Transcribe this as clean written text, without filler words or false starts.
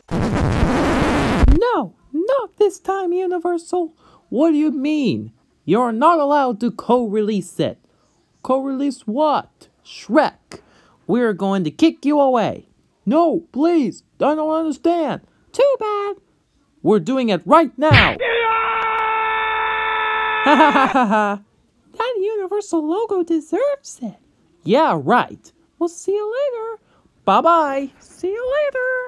No, not this time, Universal. What do you mean? You're not allowed to co-release it. Co-release what? Shrek. We're going to kick you away. No, please, I don't understand. Too bad. We're doing it right now. Ha ha ha ha ha. That Universal logo deserves it. Yeah, right. We'll see you later. Bye-bye. See you later.